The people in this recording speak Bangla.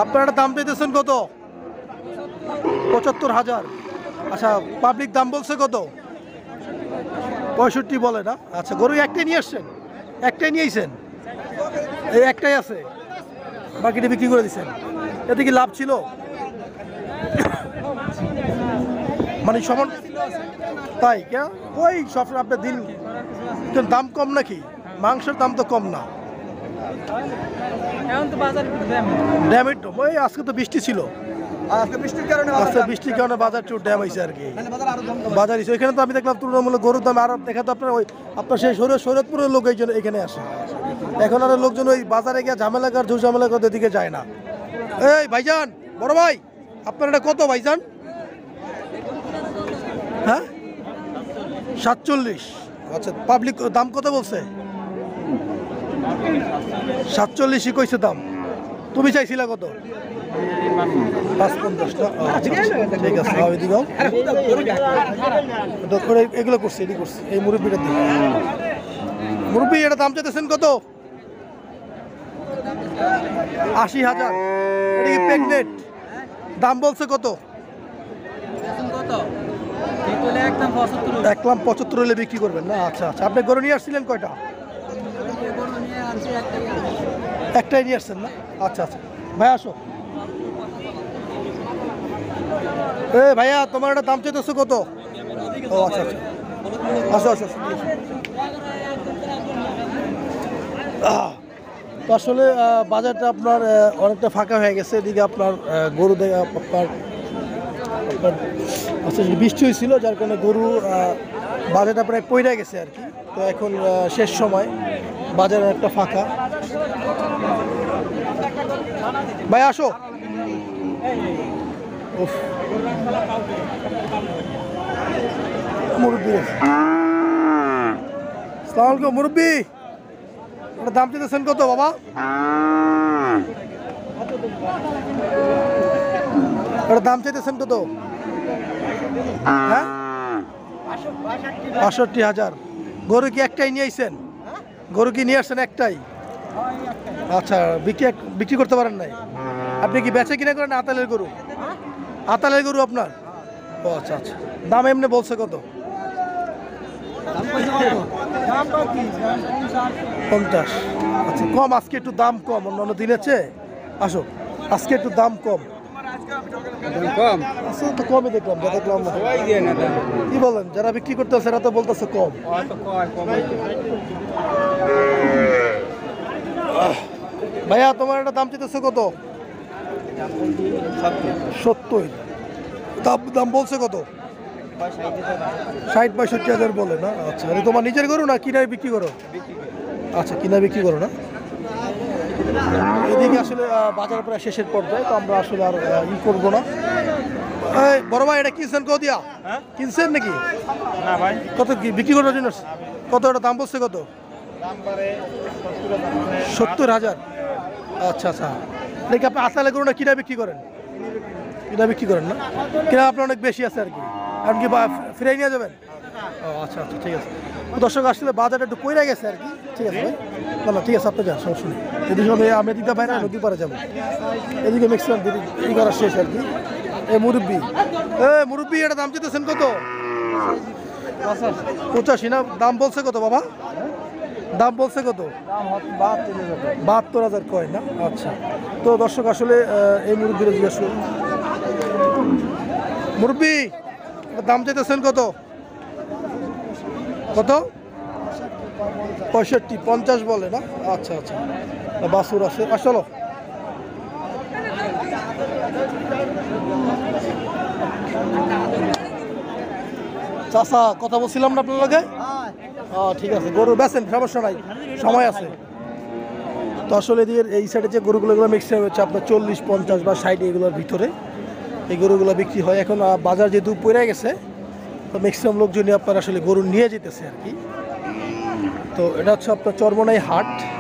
আপনারা দাম পেতেছেন কত? ৭৫,০০০। আচ্ছা, পাবলিক দাম বলছে কত? ৬৫ বলে না? আচ্ছা, গরু একটাই নিয়ে আসছেন? একটাই নিয়েছেন? এই একটাই আছে, বাকিটা বিক্রি করে দিচ্ছেন। এতে কি লাভ ছিল? মানে সমান তাই কে ওই সব আপনার দিন দাম কম নাকি? মাংসের দাম তো কম না। ড্যামেজ ওই আজকে তো বৃষ্টি ছিল, বৃষ্টির কারণে বাজার একটু ড্যাম হয়েছে আর কি। বাজার হিসেবে এখানে তো আমি দেখলাম তুলনামূলক গরুর দাম আরো দেখা তো আপনার ওই আপনার সেই শরীয়তপুরের লোক এই জন্য এখানে আসে। এখন আর লোকজন ওই বাজারে গিয়ে ঝামেলা কর ঝামেলা করতে দিকে যায় না। এই ভাইজান, বড় ভাই, আপনার এটা কত ভাইজান? হ্যাঁ, ৪৭। আচ্ছা, পাবলিক দাম কত বলছে? ৪৭ই কইছে দাম। তুমি চাইছিলা কত? ৫-৫০টা। ঠিক আছে, এগুলো করছি, এটি করছি। এই মুরব্বীটা দিন। মুরব্বী, এটা দাম চাইতেছেন কত? ৮০,০০০। এটা কি প্রেগনেন্ট? দাম বলছে কত? ১,৭৫,০০০ হলে বিক্রি করবেন না? আচ্ছা আচ্ছা, আপনি গরু নিয়ে আসছিলেন কয়টা? একটাই নিয়ে আসছেন না? আচ্ছা আচ্ছা, ভাই আসো। এ ভাইয়া, তোমার একটা দাম চাইতেছো কত? ও আচ্ছা আচ্ছা, আসো আসো। তো আসলে বাজারটা আপনার অনেকটা ফাঁকা হয়ে গেছে। এদিকে আপনার গরু আপনার আচ্ছা, বৃষ্টি হয়েছিল যার কারণে গরু বাজারটা প্রায় পইরা গেছে আর কি। তো এখন শেষ সময়, বাজার একটা ফাঁকা। ভাই আসো। মুরব্বী, আসসালামু আলাইকুম। মুরব্বী, ওটা দাম চাইতেছেন কত বাবা? ওটা দাম চাইতেছেন কত? হ্যাঁ, ৬৫,০০০। গরু কি একটাই নিয়ে আইছেন? গরু কি নিয়ে আসছেন একটাই? আচ্ছা, বিক্রি করতে পারেন নাই? আপনি কি বেচে কিনা করেন? আতালের গরু? আতালের গরু আপনার? ও আচ্ছা আচ্ছা, দাম এমনি বলছে কত? ৫০। আচ্ছা, কম আজকে, একটু দাম কম অন্যান্য দিনের চেয়ে। আসো, আজকে একটু দাম কম। তো কমই দেখলাম, কি বলেন? যারা বিক্রি করতেছে এরা তো বলতেছে কম। ভাইয়া, তোমার একটা দাম চাইতেছে কত? ৭০। দাম বলছে কত? ৬০-৬৫,০০০ বলে না? আচ্ছা, তোমার নিজের গরু না কিনায় বিক্রি করো? আচ্ছা, কিনা বিক্রি করো না? এদিকে আসলে বাজার প্রায় শেষের পর্যায়ে, তো আমরা আসলে আর করবো না। বড় ভাই, এটা কিনছেন কত দিয়া? কিনছেন নাকি? না ভাই, কত কি বিক্রি করার জন্য? কত এটা দাম বলছে কত? ৭০,০০০। আচ্ছা আচ্ছা, দেখি আপনি আসালে গরু না কিনা বিক্রি করেন? কিনা বিক্রি করেন না? কিনা আপনার অনেক বেশি আছে আর কি, এখন কি ফিরে নিয়ে যাবেন? ও আচ্ছা আচ্ছা, ঠিক আছে। দর্শক, আসলে বাজারটা একটু কইরা গেছে আর কি। ঠিক আছে ভাই, না না, ঠিক আছে, আপনি যান, সমস্যা নেই। এদিকে আমি এদিকটা বাইরে নদী পারে যাবো। এদিকে ম্যাক্সিমাম এই করা শেষ আর কি। মুরব্বী, এটা দাম চাইতেছেন কত? ৮৫ না? দাম বলছে কত বাবা? দাম বলছে কত? ৭২,০০০ কয় না? আচ্ছা, তো দর্শক আসলে এই মুরব্বীরা জিজ্ঞেস করুন। মুরব্বী, দাম চাইতেছেন কত? কত? ৬৫, ৫০ বলে না? আচ্ছা আচ্ছা, বাছুর আছে। চলো, চাচা, কথা বলছিলাম না আপনার লগে? ঠিক আছে, গরু বেচেন, সমস্যা নাই, সময় আছে। তো আসলে এদিকে এই সাইডে যে গরুগুলো ম্যাক্সিমাম হচ্ছে আপনার ৪০, ৫০ বা ৬০ এগুলোর ভিতরে এই গরুগুলো বিক্রি হয়। এখন বাজার যেহেতু পড়ে গেছে, তো ম্যাক্সিমাম লোকজনই আপনার আসলে গরু নিয়ে যেতেছে আর কি। তো এটা হচ্ছে আপনার চরমনাই হাট।